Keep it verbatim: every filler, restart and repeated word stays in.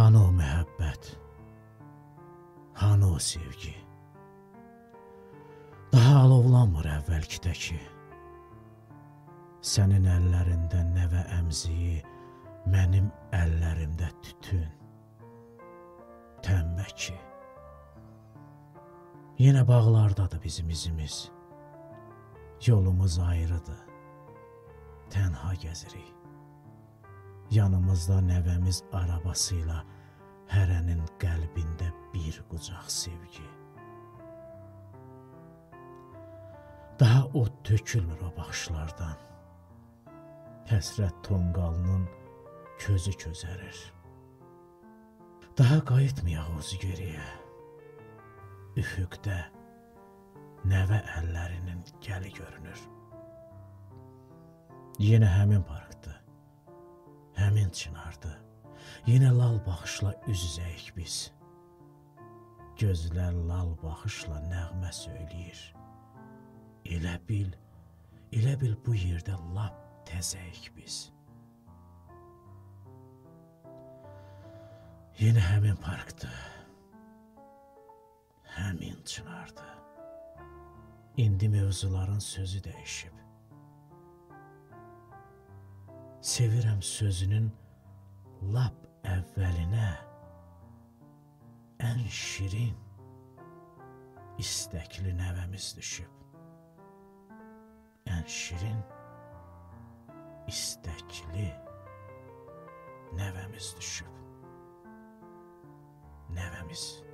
Hanı o məhəbbət, hanı o sevgi? Daha alovlanmır əvvəlkidəki. Sənin əllərində nəvə əmziyi, mənim əllərimdə tütün, təmbəki. Yenə bağlardadır bizim izimiz. Yolumuz ayrıdır, tənha gəzirik. Yanımızda nəvəmiz arabasıyla hərənin qəlbində bir qucaq sevgi. Daha od tökülmür o baxışlardan. Həsrət tonqalının közü közərir. Daha qayıtmayaq ozu geriyə. Üfüqdə nəvə əllərinin gəli görünür. Yenə həmin parkdır, həmin çınardır. Yenə lal baxışla üz-üzəyik biz. Gözlər lal baxışla nəğmə söyləyir. Elə bil, elə bil bu yerdə lap təzəyik biz. Yenə həmin parkdır, həmin çınardır. İndi mövzuların sözü dəyişib. Sevirəm sözünün lap əvvəlinə ən şirin, istəkli nəvəmiz düşüb. Ən şirin, istəkli nəvəmiz düşüb. Nəvəmiz.